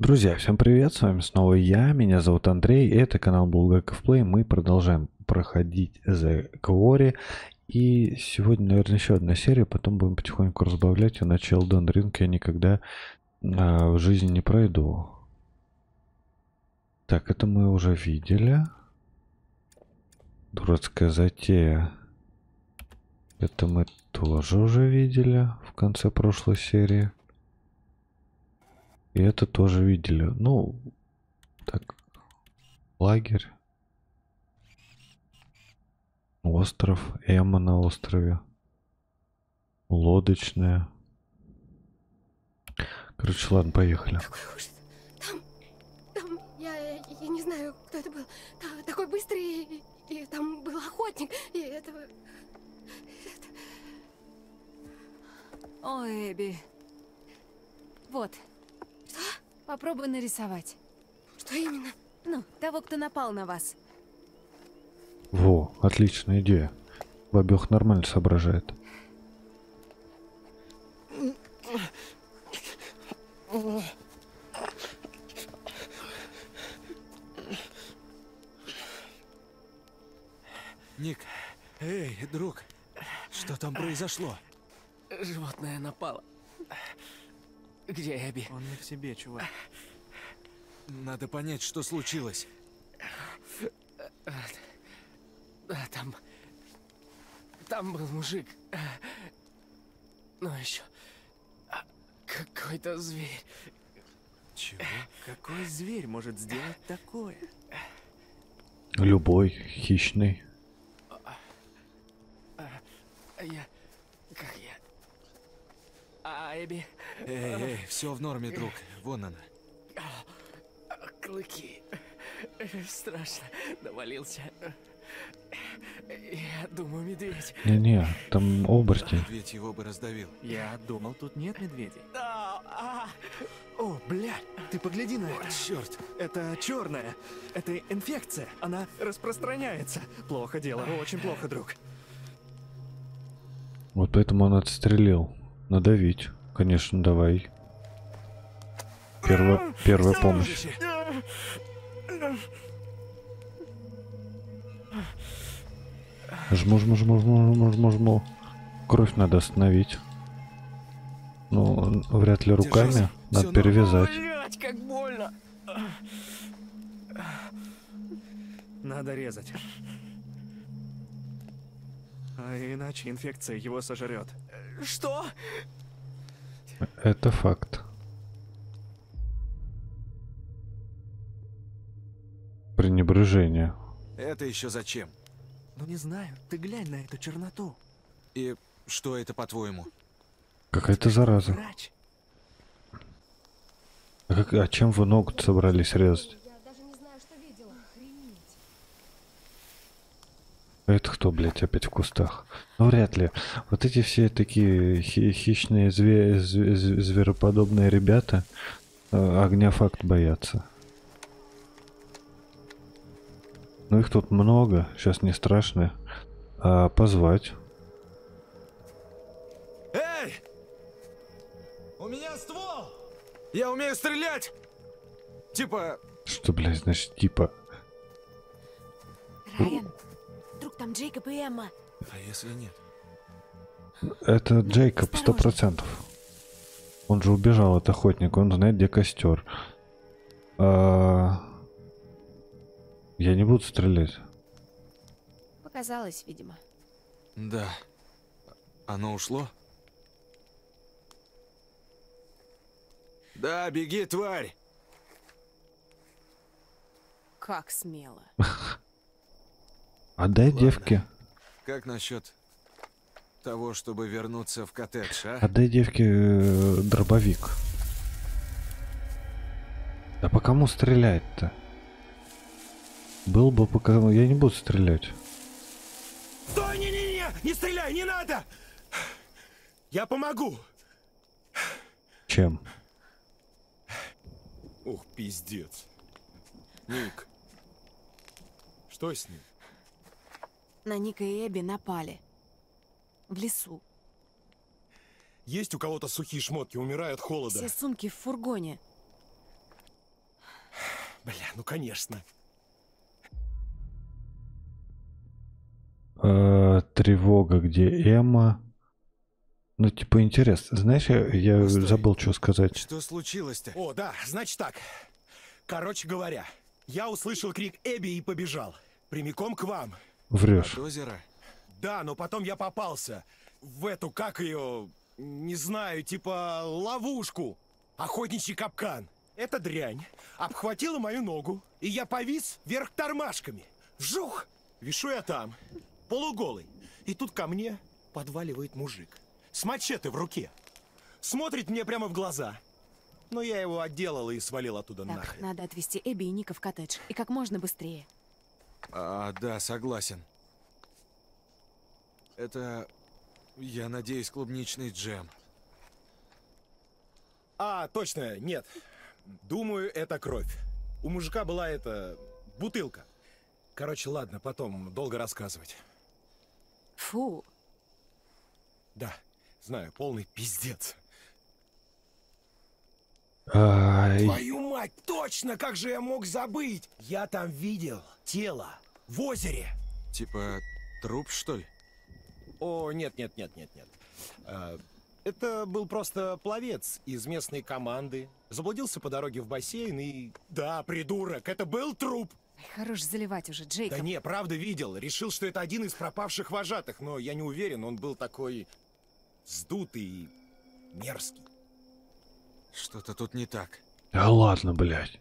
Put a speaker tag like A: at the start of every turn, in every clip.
A: Друзья, всем привет, с вами снова я, меня зовут Андрей, и это канал Булгаков Плей. Мы продолжаем проходить The Quarry, и сегодня, наверное, еще одна серия, потом будем потихоньку разбавлять, иначе Elden Ring я никогда в жизни не пройду. Так, это мы уже видели. Дурацкая затея. Это мы тоже уже видели в конце прошлой серии. И это тоже видели. Ну, так, лагерь. Остров, Эмма на острове. Лодочная. Короче, ладно, поехали.
B: Какой ужас. Там, я не знаю, кто это был. Такой быстрый, и там был охотник, и это...
C: Ой, Эбби. Вот.
B: Что?
C: Попробуй нарисовать.
B: Что именно?
C: Ну, того, кто напал на вас.
A: Во, отличная идея. Бабёх нормально соображает.
D: Ник, эй, друг, что там произошло?
E: Животное напало. Где Эбби?
D: Он не в себе, чувак. Надо понять, что случилось.
E: Там был мужик. Ну еще какой-то зверь.
D: Чего?
E: Какой зверь может сделать такое?
A: Любой, хищный.
E: Как я? Эбби?
D: Эй, все в норме, друг. Вон она.
E: Клыки. Страшно. Навалился. Я думаю, медведь.
A: Не-не, там оборотень.
D: Медведь его бы раздавил.
E: Я думал, тут нет медведей. О, блядь, ты погляди на это.
D: Черт!
E: Это черная. Это инфекция. Она распространяется. Плохо дело, очень плохо, друг.
A: Вот поэтому он отстрелил. Надавить. Конечно, давай. Первая помощь. Жму. Кровь надо остановить. Ну, вряд ли руками.
D: Держись.
A: Надо
D: Всё
A: перевязать.
E: Блять, как больно.
F: Надо резать. А иначе инфекция его сожрет.
E: Что?
A: Это факт. Пренебрежение.
D: Это еще зачем?
E: Ну не знаю, ты глянь на эту черноту.
D: И что это, по-твоему?
A: Какая-то зараза.
E: Врач.
A: А чем вы ногу собрались резать?
B: Я даже не знаю, что видела.
A: Это кто, блядь, опять в кустах? Ну, вряд ли. Вот эти все такие хищные звероподобные ребята огня факт боятся. Ну, их тут много, сейчас не страшно. А позвать.
D: Эй! У меня ствол! Я умею стрелять! Типа...
A: Что, блядь, значит, типа...
C: Райан, вдруг там Джейкоб и Эмма.
D: А если нет?
A: Это Джейкоб, 100%. Он же убежал от охотника, он знает, где костер. Я не буду стрелять.
C: Показалось, видимо.
D: Да. Оно ушло? Да, беги, тварь!
C: Как смело.
A: Отдай
D: Ладно.
A: девке.
D: Как насчет того, чтобы вернуться в коттедж, а?
A: Отдай девке дробовик. Да по кому стрелять-то? Был бы по кому... Я не буду стрелять.
G: Стой, не-не-не! Не стреляй, не надо! Я помогу!
A: Чем?
G: Ух, пиздец. Ник. Что с ним?
C: На Ника и Эбби напали. В лесу.
G: Есть у кого-то сухие шмотки, умирают от холода.
C: Все сумки в фургоне.
G: Бля, ну конечно.
A: Тревога, где Эмма. Ну, типа, интересно. Знаешь, я
D: Постой.
A: забыл, что сказать.
D: Что случилось-то?
G: О, да, значит так. Короче говоря, я услышал крик Эбби и побежал. Прямиком к вам.
A: Врешь.
D: От озера?
G: Да, но потом я попался в эту, как ее, не знаю, типа ловушку. Охотничий капкан. Эта дрянь обхватила мою ногу, и я повис вверх тормашками. Вжух! Вишу я там, полуголый. И тут ко мне подваливает мужик. С мачете в руке. Смотрит мне прямо в глаза. Но я его отделал и свалил оттуда
C: Так,
G: нахрен.
C: надо отвезти Эбби и Ника в коттедж. И как можно быстрее.
D: Да, согласен. Это, я надеюсь, клубничный джем.
G: А, точно, нет. Думаю, это кровь. У мужика была эта бутылка. Короче, ладно, потом долго рассказывать.
C: Фу.
G: Да, знаю, полный пиздец.
A: Ай,
G: Твою мать, точно, как же я мог забыть? Я там видел тело в озере.
D: Типа труп, что ли?
G: О, нет. Это был просто пловец из местной команды. Заблудился по дороге в бассейн и... Да, придурок, это был труп.
C: Ай, хорош заливать уже, Джейкоб.
G: Да не, правда видел. Решил, что это один из пропавших вожатых, но я не уверен, он был такой вздутый и мерзкий.
D: Что-то тут не так.
A: да ладно, блядь.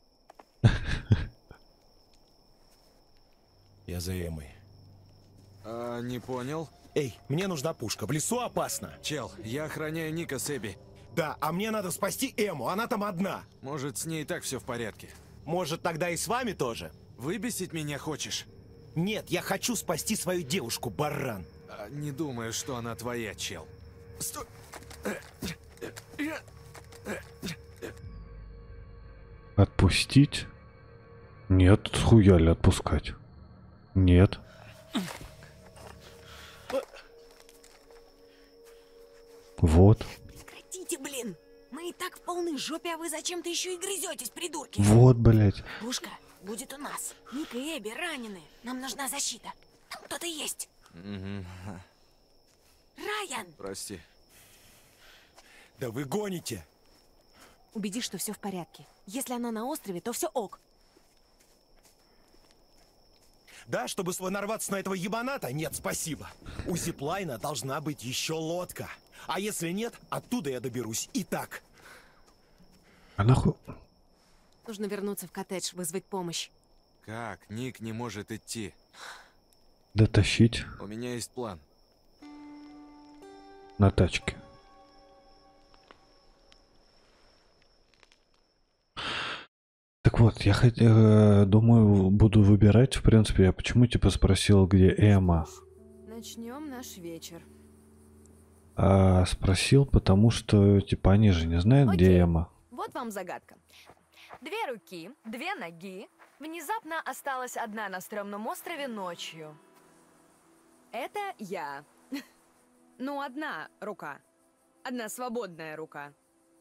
G: Я за Эмой.
D: Не понял.
G: Эй, мне нужна пушка, в лесу опасно.
D: Чел, я охраняю Ника с Эбби.
G: Да, а мне надо спасти Эму, она там одна.
D: Может, с ней и так все в порядке.
G: Может, тогда и с вами тоже?
D: Выбесить меня хочешь?
G: Нет, я хочу спасти свою девушку, баран.
D: Не думаю, что она твоя, чел. Стой!
A: Отпустить? Нет, схуяли отпускать. Нет. Вот.
C: Прекратите, блин. Мы и так в полной жопе, а вы зачем-то еще и грызетесь, придурки.
A: Вот, блядь.
C: Пушка будет у нас. Ник и Эбби ранены. Нам нужна защита. Там кто-то есть. Райан!
D: Прости.
G: Да вы гоните.
C: Убедись, что все в порядке. Если она на острове, то все ок.
G: Да, чтобы нарваться на этого ебаната? Нет, спасибо. У зиплайна должна быть еще лодка. А если нет, оттуда я доберусь и так.
A: А нахуй...
C: Нужно вернуться в коттедж, вызвать помощь.
D: Как? Ник не может идти.
A: Дотащить
D: У меня есть план.
A: на тачке. Так вот, я думаю, буду выбирать, в принципе, я почему типа спросил, где Эмма.
C: Начнем наш вечер.
A: А спросил, потому что, типа, они же не знают, где
H: Окей.
A: Эмма.
H: Вот вам загадка. 2 руки, 2 ноги. Внезапно осталась одна на стрёмном острове ночью. Это я. Ну, одна рука. Одна свободная рука.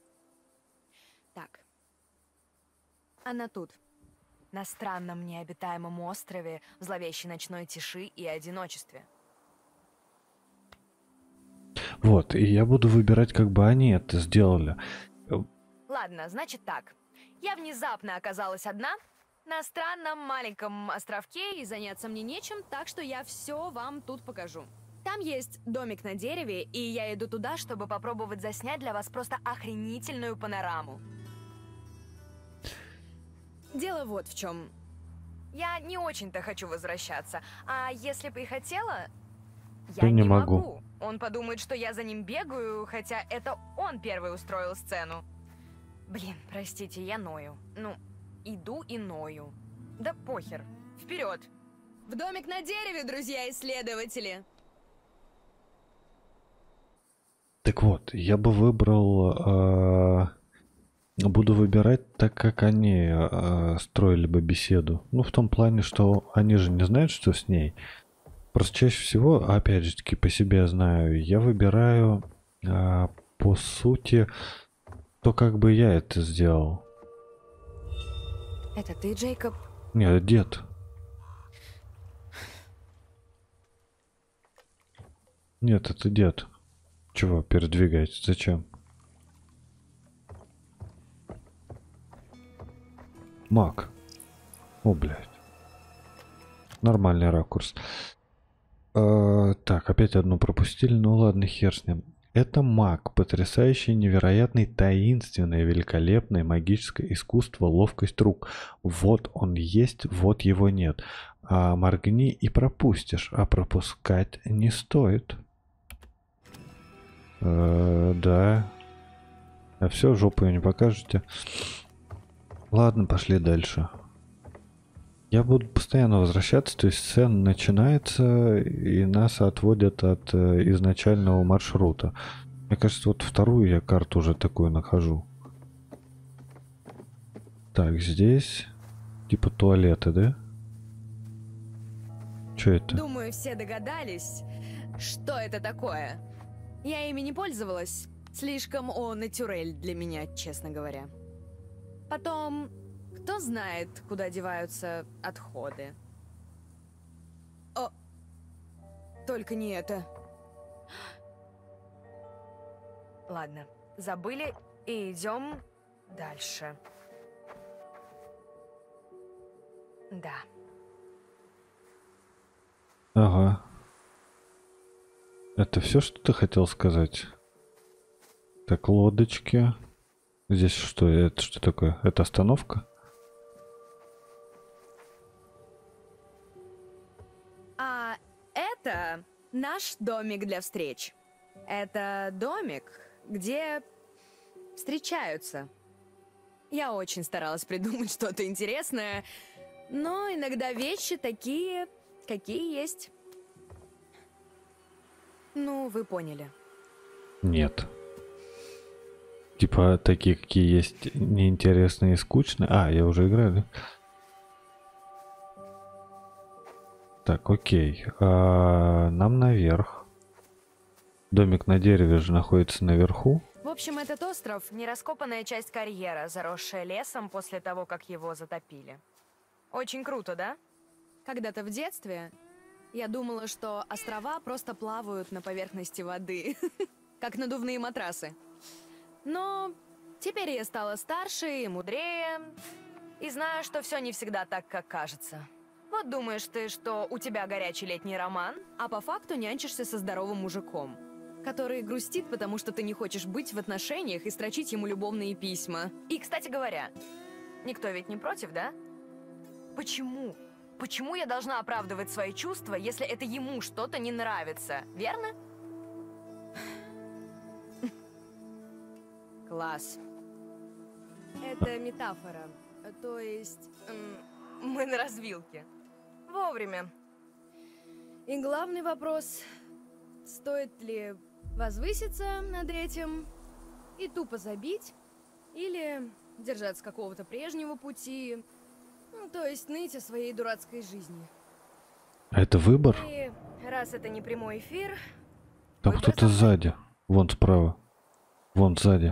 H: Так. Она тут. На странном необитаемом острове, в зловещей ночной тиши и одиночестве.
A: Вот, и я буду выбирать, как бы они это сделали.
H: Ладно, значит так. Я внезапно оказалась одна на странном маленьком островке, и заняться мне нечем, так что я все вам тут покажу. Там есть домик на дереве, и я иду туда, чтобы попробовать заснять для вас просто охренительную панораму. Дело вот в чем. Я не очень-то хочу возвращаться, а если бы и хотела,
A: То
H: я
A: не
H: не
A: могу.
H: могу. Он подумает, что я за ним бегаю, хотя это он первый устроил сцену. Блин, простите, я ною. Ну, иду и ною. Да похер. Вперед! В домик на дереве, друзья-исследователи!
A: Так вот, я бы выбрал... буду выбирать так, как они строили бы беседу. Ну, в том плане, что они же не знают, что с ней. Просто чаще всего, опять же таки, по себе знаю, я выбираю, по сути, то, как бы я это сделал.
H: Это ты, Джейкоб?
A: Нет, дед. Нет, это дед. Чего передвигать? Зачем? Маг. О, блядь. Нормальный ракурс. Так, опять одну пропустили. Ну ладно, хер с ним. Это маг, потрясающий, невероятный, таинственный, великолепное магическое искусство, ловкость рук. Вот он есть, вот его нет. А моргни и пропустишь, а пропускать не стоит. Да. А все, жопу ее не покажете. Ладно, пошли дальше. Я буду постоянно возвращаться, то есть сцена начинается, и нас отводят от изначального маршрута. Мне кажется, вот вторую я карту уже такую нахожу. Так, здесь типа туалеты, да? Что это?
H: Думаю, все догадались, что это такое. Я ими не пользовалась. Слишком натюрель для меня, честно говоря. Потом, кто знает, куда деваются отходы. О, только не это. Ладно, забыли и идем дальше. Да.
A: Ага. Это все, что ты хотел сказать? Так, лодочки. Здесь что? Это что такое? Это остановка?
H: А это наш домик для встреч. Это домик, где встречаются. Я очень старалась придумать что-то интересное, но иногда вещи такие, какие есть. Ну, вы поняли.
A: Нет. Типа такие, какие есть, неинтересные и скучные. А, я уже играю, да? Так, окей. Нам наверх. Домик на дереве же находится наверху.
H: В общем, этот остров — нераскопанная часть карьера, заросшая лесом после того, как его затопили. Очень круто, да? Когда-то в детстве я думала, что острова просто плавают на поверхности воды, как надувные матрасы. Но теперь я стала старше и мудрее, и знаю, что все не всегда так, как кажется. Вот думаешь ты, что у тебя горячий летний роман, а по факту нянчишься со здоровым мужиком, который грустит, потому что ты не хочешь быть в отношениях и строчить ему любовные письма. И, кстати говоря, никто ведь не против, да? Почему? Почему я должна оправдывать свои чувства, если это ему что-то не нравится, верно? Класс. Это метафора. То есть, мы на развилке. Вовремя. И главный вопрос, стоит ли возвыситься над этим и тупо забить, или держаться какого-то прежнего пути, ну, то есть ныть о своей дурацкой жизни.
A: А это выбор?
H: И раз это не прямой эфир...
A: Там
H: выбор
A: кто-то
H: за мной.
A: сзади. Вон справа. Вон сзади.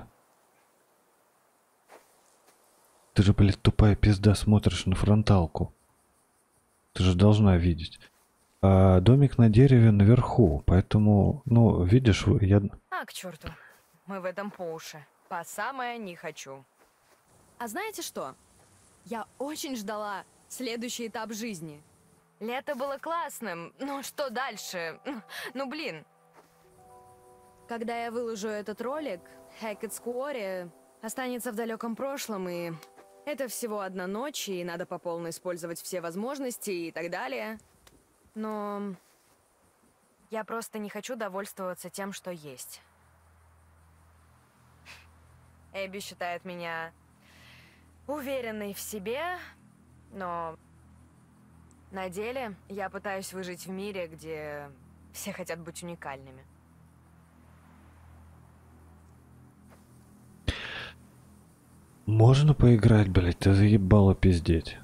A: Ты же, блядь, тупая пизда, смотришь на фронталку. Ты же должна видеть. А домик на дереве наверху, поэтому, ну, видишь, я...
H: А, к черту. Мы в этом по уши. По самое не хочу. А знаете что? Я очень ждала следующий этап жизни. Лето было классным, но что дальше? Ну, блин. Когда я выложу этот ролик, Hackett's Quarry останется в далеком прошлом, и это всего одна ночь, и надо по полной использовать все возможности и так далее. Но я просто не хочу довольствоваться тем, что есть. Эбби считает меня уверенной в себе, но на деле я пытаюсь выжить в мире, где все хотят быть уникальными.
A: Можно поиграть, блядь, ты заебала пиздеть.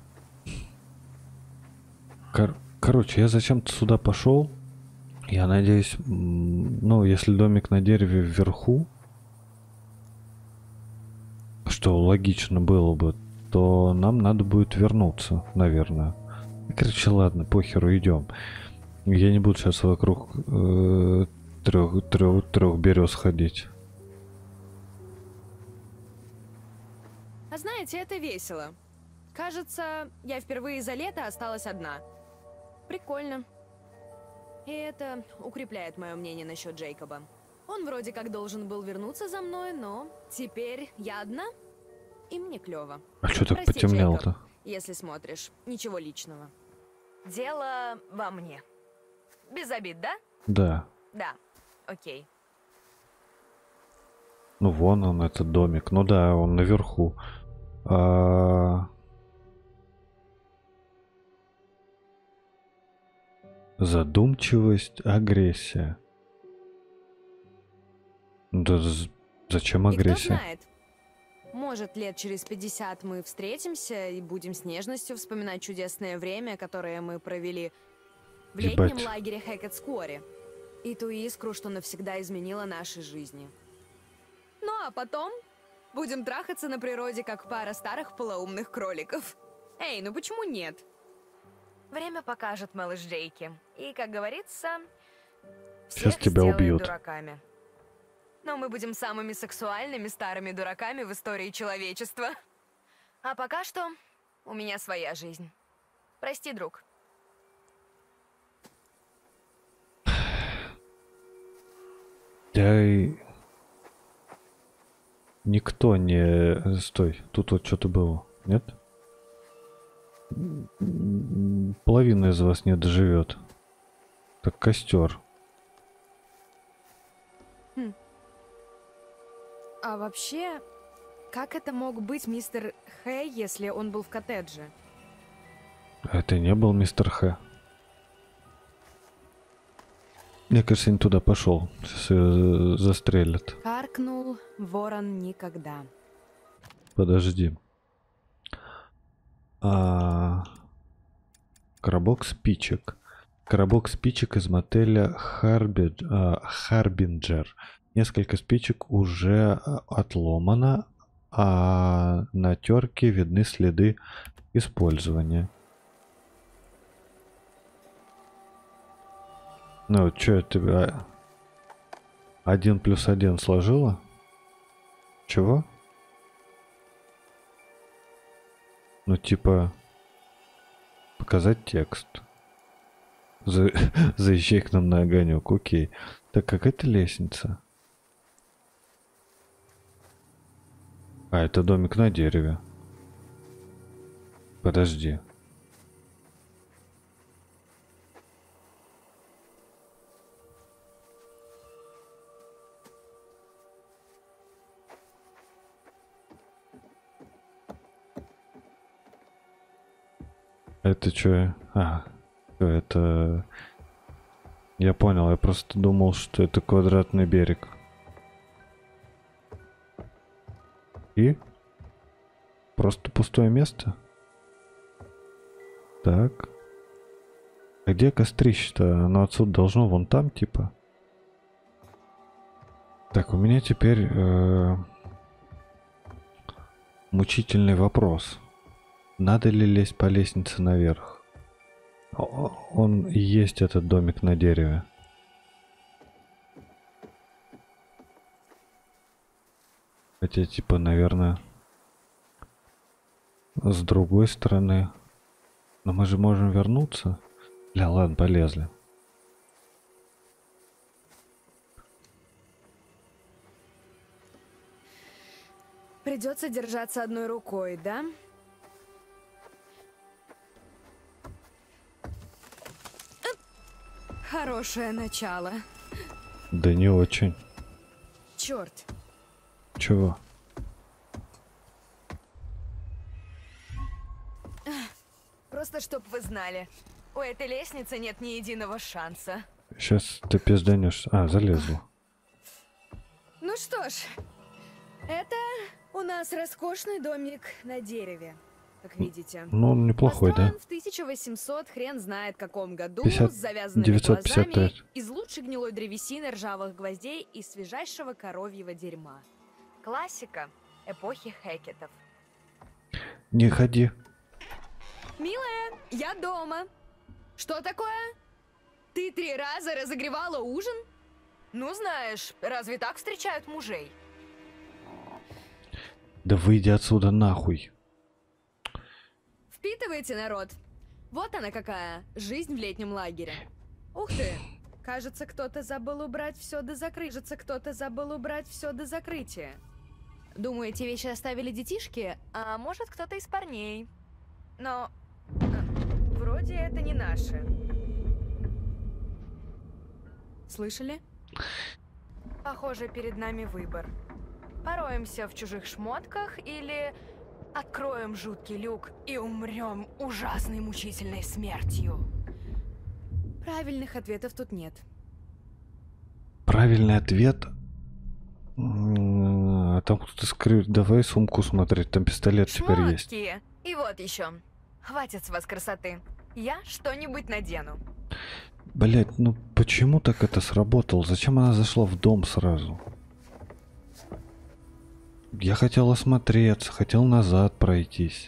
A: Короче, я зачем-то сюда пошел. Я надеюсь, ну, если домик на дереве вверху, что логично было бы, то нам надо будет вернуться, наверное. Короче, ладно, похеру, идем. Я не буду сейчас вокруг трех берез ходить.
H: А знаете, это весело. Кажется, я впервые за лето осталась одна. Прикольно. И это укрепляет мое мнение насчет Джейкоба. Он вроде как должен был вернуться за мной, но теперь я одна, и мне клево.
A: А что так
H: Прости,
A: потемнело-то?
H: Джейкоб, если смотришь. Ничего личного. Дело во мне. Без обид, да?
A: Да.
H: Да. Окей.
A: Ну вон он, этот домик. Ну да, он наверху. Задумчивость, агрессия. Да зачем
H: И кто
A: агрессия?
H: знает, может, лет через 50 мы встретимся и будем с нежностью вспоминать чудесное время, которое мы провели в летнем
A: Ебать.
H: лагере Хэкетскуоре. И ту искру, что навсегда изменила наши жизни. Ну а потом будем трахаться на природе, как пара старых полоумных кроликов. Эй, ну почему нет? Время покажет, малыш Джейки. И, как говорится,
A: Сейчас
H: всех
A: тебя
H: сделает
A: убьют.
H: дураками. Но мы будем самыми сексуальными старыми дураками в истории человечества. А пока что у меня своя жизнь. Прости, друг.
A: Никто не... Стой, тут вот что-то было, нет? Половина из вас не доживет. Так костер.
H: А вообще, как это мог быть мистер Хэй, если он был в коттедже?
A: Это не был мистер Х. Мне кажется, я не туда пошел. Сейчас ее застрелят.
H: Каркнул ворон никогда.
A: Подожди. Коробок спичек. Коробок спичек из мотеля Харбинджер. Несколько спичек уже отломано, а на терке видны следы использования. Ну, что это? 1 + 1 сложила? Чего? Ну, типа, показать текст. Заезжай к нам на огонек, окей. Так, как это лестница? А, это домик на дереве. Подожди. Это что? Это... Я понял, я просто думал, что это квадратный берег. И? Просто пустое место? Так. А где кострище-то? Оно отсюда должно вон там, типа. Так, у меня теперь мучительный вопрос. Надо ли лезть по лестнице наверх? Он и есть этот домик на дереве. Хотя, типа, наверное, с другой стороны. Но мы же можем вернуться. Бля, ладно, полезли.
H: Придется держаться одной рукой, да? Хорошее начало.
A: Да не очень.
H: Черт.
A: Чего?
H: Просто чтоб вы знали, у этой лестницы нет ни единого шанса.
A: Сейчас ты пизданешь. Залезла.
H: Ну что ж, это у нас роскошный домик на дереве, как видите.
A: Ну, он неплохой, да?
H: Построен в 1800, хрен знает каком году,
A: 50
H: с завязанными
A: 955.
H: глазами, из лучшей гнилой древесины, ржавых гвоздей и свежайшего коровьего дерьма. Классика эпохи Хэкетов.
A: Не ходи.
H: Милая, я дома. Что такое? Ты 3 раза разогревала ужин? Ну, знаешь, разве так встречают мужей?
A: Да выйди отсюда нахуй.
H: Впитывайте, народ. Вот она какая, жизнь в летнем лагере. Ух ты, кажется, кто-то забыл убрать все до закрытия. Думаю, эти вещи оставили детишки, а может, кто-то из парней. Но вроде это не наши. Слышали? Похоже, перед нами выбор. Пороемся в чужих шмотках или откроем жуткий люк и умрем ужасной мучительной смертью. Правильных ответов тут нет.
A: Правильный ответ. А там кто-то скрыт. Давай сумку смотреть, там пистолет теперь есть.
H: Шмотки! И вот еще. Хватит с вас красоты. Я что-нибудь надену.
A: Блять, ну почему так это сработало? Зачем она зашла в дом сразу? Я хотел осмотреться, хотел назад пройтись.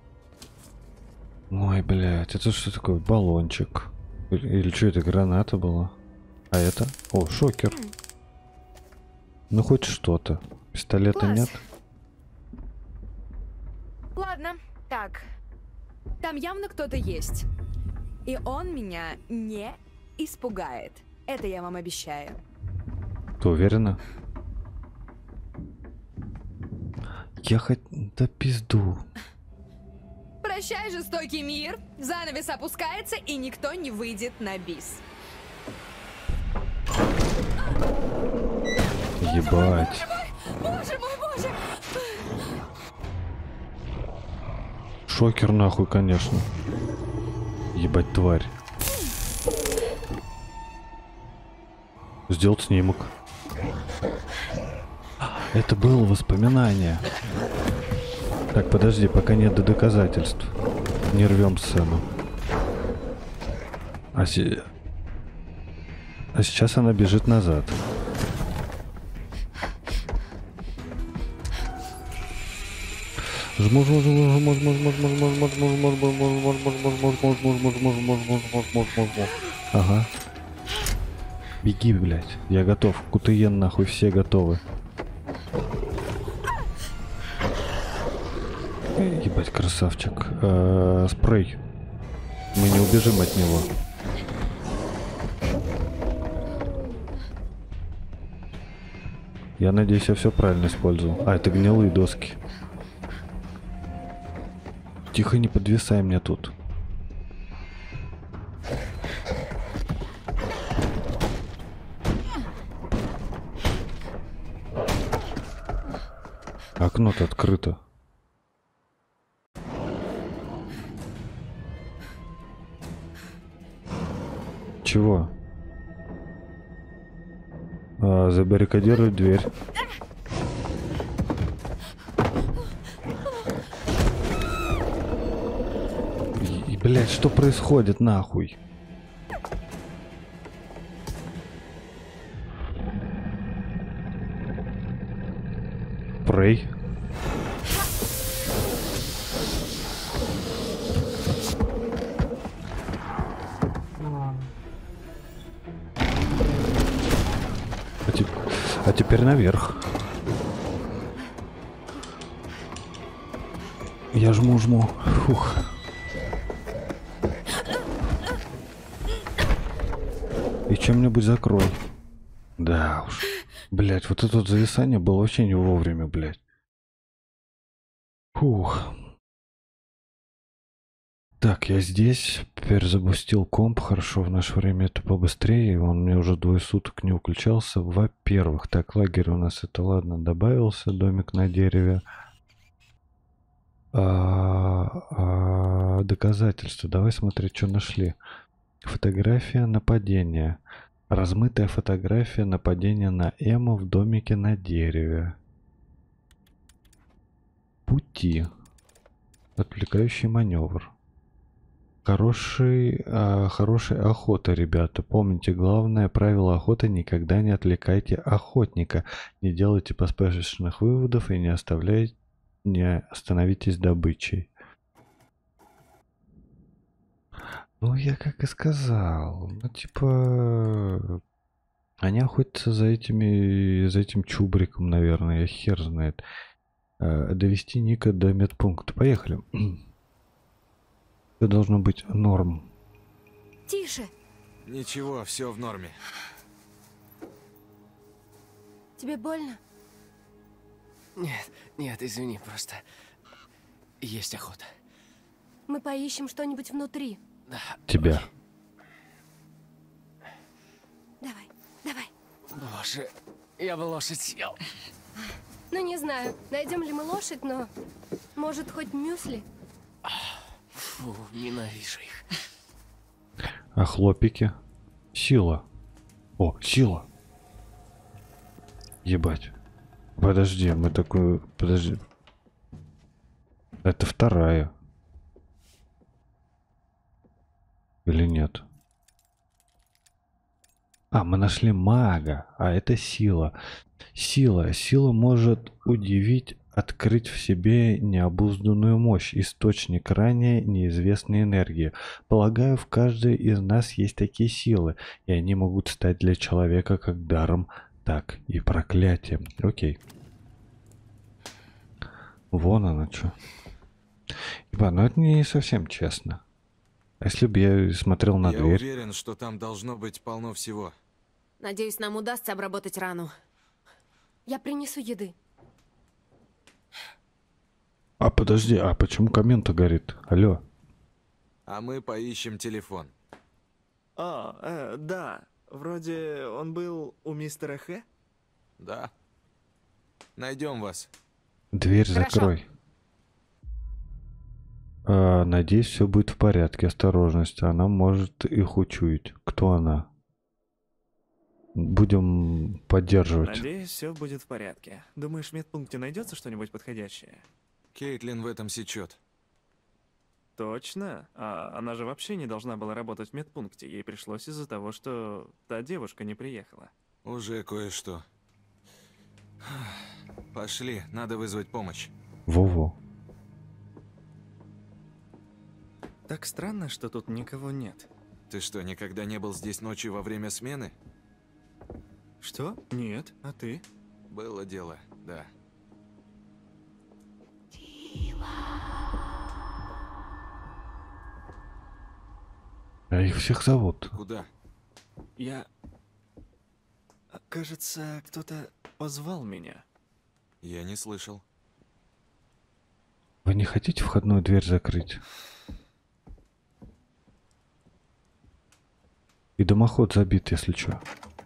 A: Ой, блядь, это что такое? Баллончик. Или что это, граната была? А это? О, шокер. Ну хоть что-то. Пистолета
H: Класс.
A: нет?
H: Ладно, так. Там явно кто-то есть. И он меня не испугает. Это я вам обещаю.
A: Ты уверена? Я хоть... Да пизду.
H: Прощай, жестокий мир. Занавес опускается, и никто не выйдет на бис.
A: Ебать.
H: Боже мой, боже!
A: Шокер нахуй, конечно. Ебать, тварь. Сделать снимок. Это было воспоминание. Так, подожди, пока нет доказательств. Не рвем сцену. А сейчас она бежит назад. Ага. Беги, блядь. Я готов. Кутыен нахуй, все готовы. Ебать, красавчик. Спрей. Мы не убежим от него. Я надеюсь, я все правильно использовал. А, это гнилые доски. Тихо, не подвисай мне тут. Окно-то открыто. Чего? Забаррикадировать дверь. И, блядь, что происходит нахуй? Прей. А теперь наверх. Я жму. Фух. И чем-нибудь закрой. Да уж. Блять, вот это вот зависание было вообще не вовремя, блять. Фух. Так, я здесь. Теперь запустил комп. Хорошо, в наше время это побыстрее. Он мне уже 2 суток не включался. Во-первых, так, лагерь у нас это ладно. Добавился домик на дереве. Доказательства. Давай смотреть, что нашли. Фотография нападения. Размытая фотография нападения на Эмму в домике на дереве. Пути. Отвлекающий маневр. Хорошая охота, ребята. Помните, главное правило охоты: никогда не отвлекайте охотника. Не делайте поспешных выводов и не остановитесь добычей. Ну, я как и сказал. Ну, типа... Они охотятся за этим чубриком, наверное, я хер знает. Довести Ника до медпункта. Поехали. Все должно быть норм.
B: Тише.
D: Ничего, все в норме.
B: Тебе больно?
I: Нет, нет, извини, просто есть охота.
B: Мы поищем что-нибудь внутри.
I: Да.
A: Тебя.
B: Давай, давай.
I: Боже, я бы лошадь съел.
B: Ну, не знаю, найдем ли мы лошадь, но... Может, хоть мюсли?
I: Фу, ненавижу их.
A: А хлопики? Сила. О, сила. Ебать. Подожди, мы такую... Подожди. Это вторая. Или нет? А, мы нашли мага. А это сила. Сила может удивить, открыть в себе необузданную мощь, источник ранее неизвестной энергии. Полагаю, в каждой из нас есть такие силы, и они могут стать для человека как даром, так и проклятием. Окей. Вон оно что. Ибо, ну это не совсем честно. А если бы я смотрел на
D: Я
A: дверь?
D: уверен, что там должно быть полно всего.
C: Надеюсь, нам удастся обработать рану.
B: Я принесу еды.
A: А подожди, а почему камин-то горит? Алло.
D: А мы поищем телефон.
E: Да. Вроде он был у мистера Х?
D: Да. Найдем вас.
A: Дверь
C: Хорошо.
A: закрой. Надеюсь, все будет в порядке. Осторожность. Она может их учуять. Кто она? Будем поддерживать.
E: Надеюсь, все будет в порядке. Думаешь, в медпункте найдется что-нибудь подходящее?
D: Кейтлин в этом сечет.
E: Точно? А она же вообще не должна была работать в медпункте. Ей пришлось из-за того, что та девушка не приехала.
D: Уже кое-что. Пошли, надо вызвать помощь.
A: Во-во.
E: Так странно, что тут никого нет.
D: Ты что, никогда не был здесь ночью во время смены?
E: Что? Нет. А ты?
D: Было дело, да.
A: А их всех зовут.
D: Куда?
E: Я... Кажется, кто-то позвал меня.
D: Я не слышал.
A: Вы не хотите входную дверь закрыть? И дымоход забит, если что.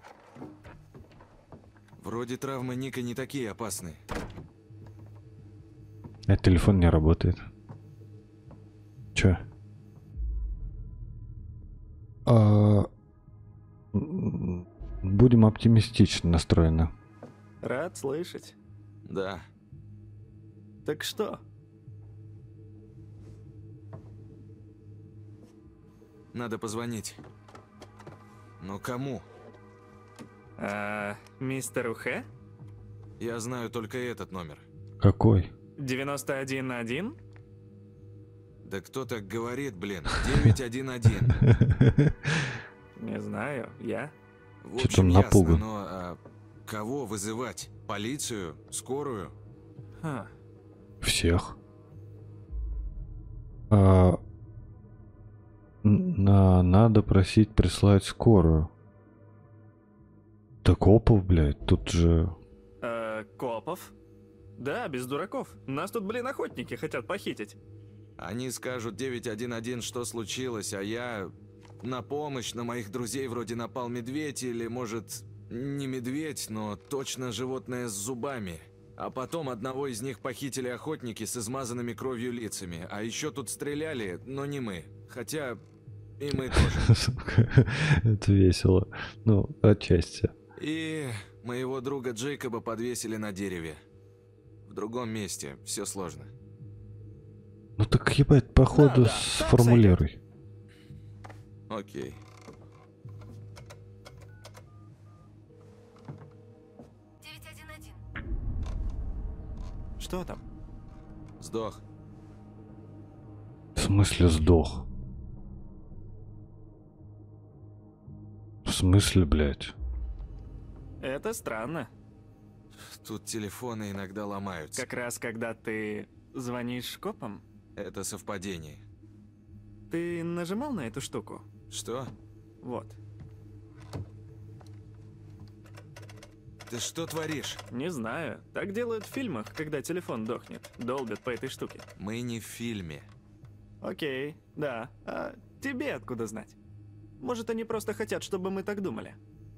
D: Вроде травмы Ника не такие опасные.
A: А телефон не работает. Чё? Будем оптимистично настроены.
E: Рад слышать.
D: Да.
E: Так что?
D: Надо позвонить. Но кому?
E: Мистеру Х?
D: Я знаю только этот номер.
A: Какой?
E: 91-1?
D: Да кто так говорит, блин? 911.
E: Не знаю, я.
D: В
A: Чё-то
D: общем,
A: он
D: ясно,
A: напуган.
D: но кого вызывать? Полицию? Скорую?
E: Ха.
A: Всех. Надо просить прислать скорую. Да копов, блядь, тут же...
E: Копов? Да, без дураков. Нас тут, блин, охотники хотят похитить.
D: Они скажут 911, что случилось, а я на помощь. На моих друзей вроде напал медведь или, может, не медведь, но точно животное с зубами. А потом одного из них похитили охотники с измазанными кровью лицами. А еще тут стреляли, но не мы. Хотя и мы тоже.
A: Сука, это весело. Ну, отчасти.
D: И моего друга Джейкоба подвесили на дереве. В другом месте. Все сложно.
A: Ну так ебать, походу,
E: Да,
A: сформулируй.
D: Окей.
E: Что там?
D: Сдох.
A: В смысле сдох? В смысле, блядь?
E: Это странно.
D: Тут телефоны иногда ломаются.
E: Как раз когда ты звонишь копам,
D: Это совпадение.
E: ты нажимал на эту штуку?
D: Что?
E: Вот.
D: Ты что творишь?
E: Не знаю. Так делают в фильмах, когда телефон дохнет. Долбят по этой штуке.
D: Мы не в фильме.
E: Окей, да. А тебе откуда знать? Может, они просто хотят, чтобы мы так думали?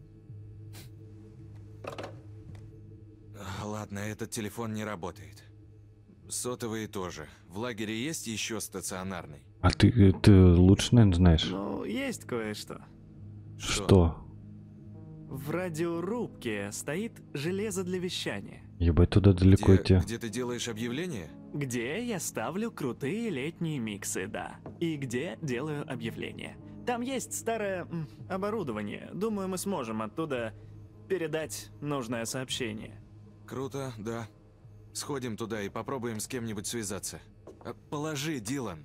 D: Ладно, этот телефон не работает. Сотовые тоже. В лагере есть еще стационарный?
A: А ты лучше, наверное, знаешь.
E: Ну, есть кое-что.
A: Что?
E: В радиорубке стоит железо для вещания,
A: Ебать, туда далеко идти.
D: Где ты делаешь объявление?
E: где я ставлю крутые летние миксы, да, и где делаю объявления. Там есть старое оборудование. Думаю, мы сможем оттуда передать нужное сообщение.
D: Круто, да. Сходим туда и попробуем с кем-нибудь связаться. Положи, Дилан.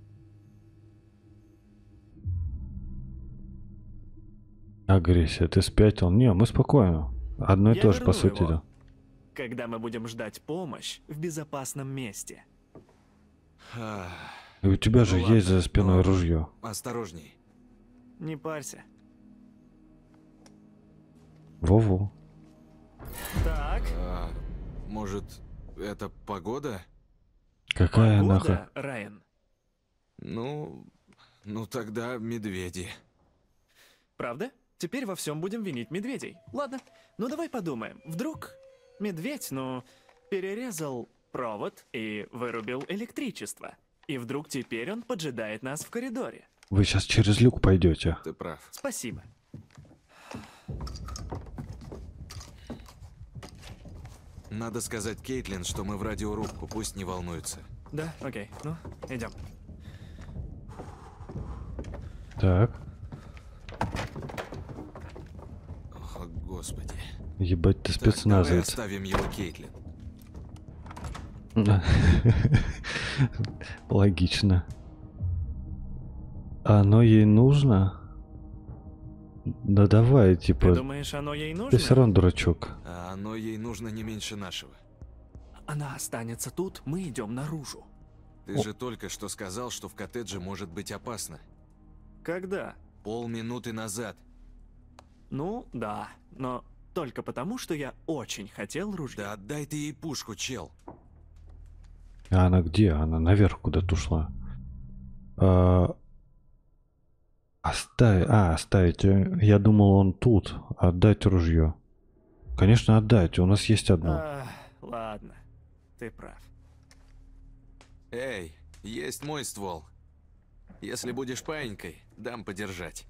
A: Агрессия, ты спятил? Не, мы спокойно. Одно и
E: Я
A: то же, по
E: верну
A: сути,
E: его.
A: да.
E: Когда мы будем ждать помощь в безопасном месте.
D: Ах,
A: И у тебя же
D: Ну ладно,
A: есть за спиной
D: но-
A: ружье.
D: осторожней.
E: Не парься.
A: Во-во.
E: Так,
D: Может, это погода?
A: Какая нахуй?
E: погода, Райан.
D: Ну тогда медведи.
E: Правда? Теперь во всем будем винить медведей. Ладно, ну давай подумаем. Вдруг медведь, перерезал провод и вырубил электричество. И вдруг теперь он поджидает нас в коридоре.
A: Вы сейчас через люк пойдете.
D: Ты прав.
E: Спасибо.
D: Надо сказать Кейтлин, что мы в радиорубку, пусть не волнуется.
E: Да, окей, ну, идем.
A: Так,
D: О, господи.
A: ебать ты
D: Так, давай
A: спецназовец.
D: оставим его Кейтлин.
A: Логично. А оно ей нужно? Да давай,
E: Ты
A: типа,
E: думаешь, оно ей
A: ты
E: нужно?
A: все равно дурачок.
D: А оно ей нужно не меньше нашего.
E: Она останется тут, мы идем наружу.
D: Ты же только что сказал, что в коттедже может быть опасно.
E: Когда?
D: Полминуты назад.
E: Ну, да, но только потому, что я очень хотел ружье.
D: Да отдай ты ей пушку, чел.
A: А она где? Она наверх куда-то ушла. Оставить. Я думал, он тут. Отдать ружье. Конечно, отдать. У нас есть одно.
E: Ладно, ты прав.
D: Эй, есть мой ствол. Если будешь паинькой, дам подержать.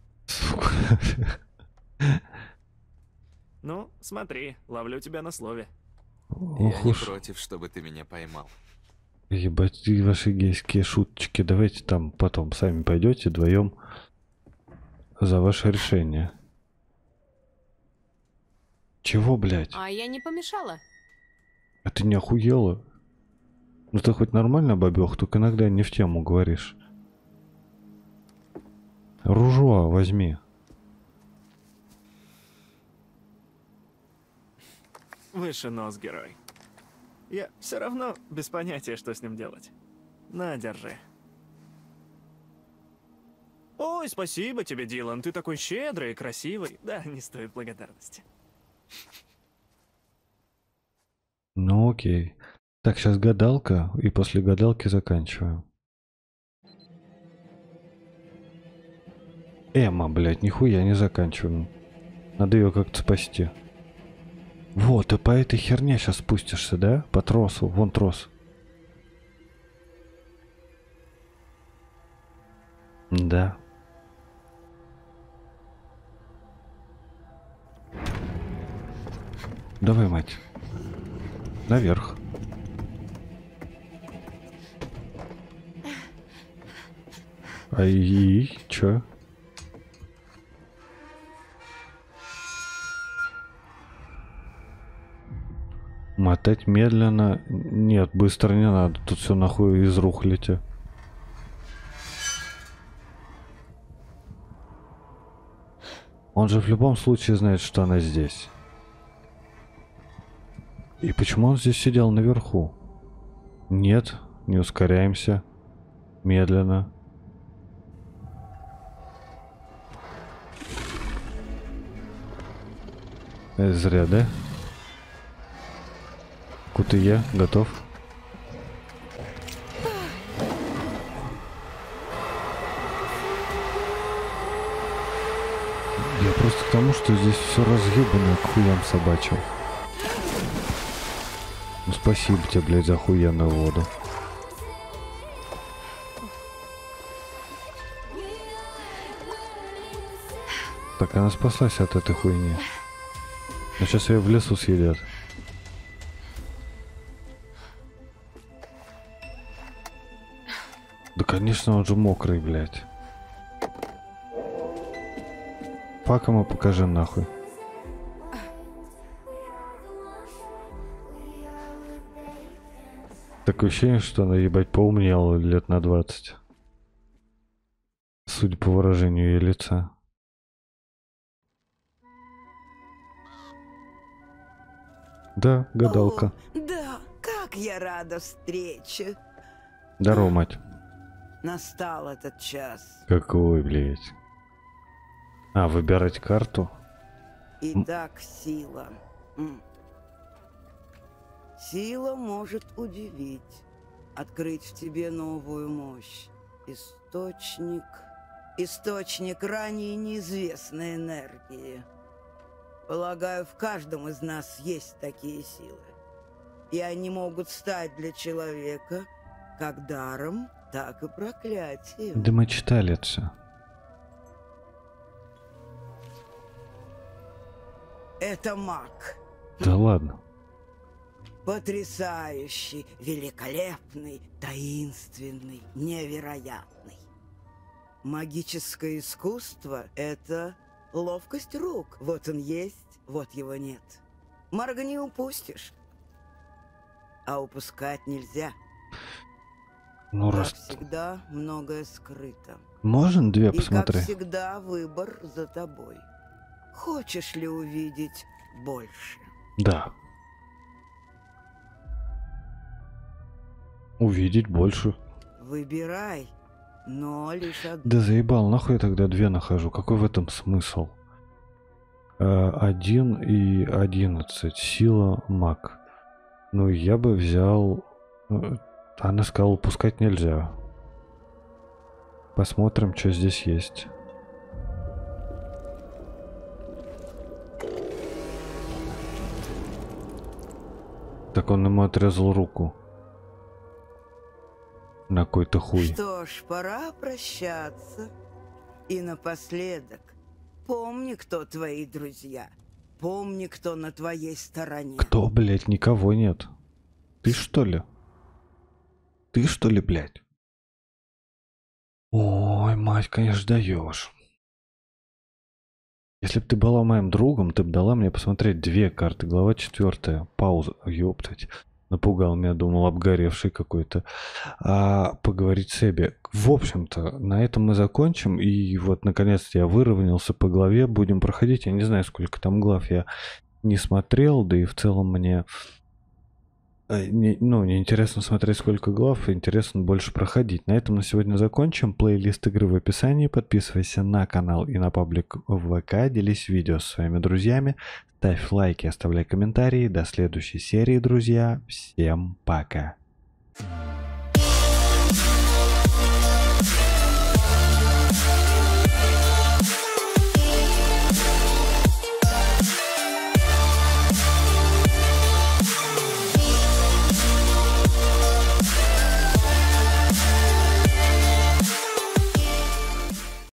E: Ну, смотри, ловлю тебя на слове.
D: Я
A: Ох
D: не
A: уж.
D: против, чтобы ты меня поймал.
A: Ебать, и ваши гейские шуточки. Давайте там потом сами пойдете вдвоем за ваше решение. Чего, блядь?
H: А я не помешала.
A: А ты не охуела? Ну ты хоть нормально, бабёх, только иногда не в тему говоришь. Ружуа возьми.
E: Выше нос, герой. Я все равно без понятия, что с ним делать. На, держи. Ой, спасибо тебе, Дилан. Ты такой щедрый и красивый. Да, не стоит благодарности.
A: Ну окей. Так, сейчас гадалка, и после гадалки заканчиваем. Эмма, блядь, нихуя не заканчиваем. Надо ее как-то спасти. Вот, ты по этой херне сейчас спустишься, да? По тросу, вон трос. Да. Давай, мать. Наверх. Ай, чё? Мотать медленно. Нет, быстро не надо. Тут все нахуй из рук летит. Он же в любом случае знает, что она здесь. И почему он здесь сидел наверху? Нет, не ускоряемся. Медленно. Зря, да? Кутыя, готов? Я просто к тому, что здесь все разъебано к хуям собачьим. Ну спасибо тебе, блядь, за охуенную воду. Так, она спаслась от этой хуйни. Но сейчас ее в лесу съедят. Да, конечно, он же мокрый, блядь. Фак ему покажи нахуй. Такое ощущение, что она, ебать, поумнела лет на 20. Судя по выражению ее лица. Да, гадалка.
J: О, да, как я рада встрече.
A: Здорово, мать.
J: Настал этот час.
A: Какой, блядь? А, выбирать карту?
J: Итак, сила. Сила может удивить, открыть в тебе новую мощь. Источник ранее неизвестной энергии. Полагаю, в каждом из нас есть такие силы. И они могут стать для человека как даром, так и проклятием.
A: Да мы читали это все.
J: Это маг.
A: Да ладно.
J: Потрясающий, великолепный, таинственный, невероятный. Магическое искусство — это ловкость рук. Вот он есть, вот его нет. Моргни, упустишь. А упускать нельзя.
A: Ну,
J: как
A: раз...
J: всегда, многое скрыто.
A: Можно две
J: И
A: посмотреть?
J: как всегда, выбор за тобой. Хочешь ли увидеть больше?
A: Да. Увидеть больше.
J: Выбирай, но лишь одну.
A: Да заебал, нахуй я тогда две нахожу. Какой в этом смысл? 1 и 11. Сила, маг. Ну, я бы взял... Она сказала, упускать нельзя. Посмотрим, что здесь есть. Так он ему отрезал руку. На какой-то хуй.
J: Что ж, пора прощаться. И напоследок, помни, кто твои друзья. Помни, кто на твоей стороне.
A: Кто, блядь, никого нет. Ты что ли? Ты что ли, блядь? Ой, мать, конечно, даешь. Если бы ты была моим другом, ты бы дала мне посмотреть две карты. Глава 4. Пауза. Ёптать. Напугал меня, думал, обгоревший какой-то. А поговорить с Эбби. В общем-то, на этом мы закончим. И вот, наконец-то, я выровнялся по главе. Будем проходить. Я не знаю, сколько там глав я не смотрел. Да и в целом мне... не интересно смотреть, сколько глав, интересно больше проходить. На этом на сегодня закончим. Плейлист игры в описании. Подписывайся на канал и на паблик в ВК. Делись видео с своими друзьями. Ставь лайки, оставляй комментарии. До следующей серии, друзья. Всем пока.